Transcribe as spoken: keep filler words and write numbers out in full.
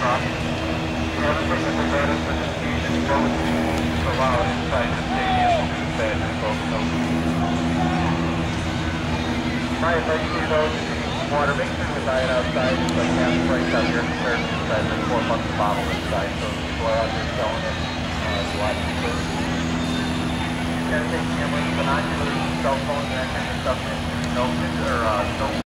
off. The other thing that they've added for this season is both allowed inside the stadium to bed and both notes. My advice to you though, if you need water, make sure to buy it outside. It's like half the price out here compared to inside, like four bucks a bottle inside. So if people are out there selling it, uh, it's a lot cheaper. You gotta take cameras, binoculars, cell phones, and that kind of stuff. No, or uh, no.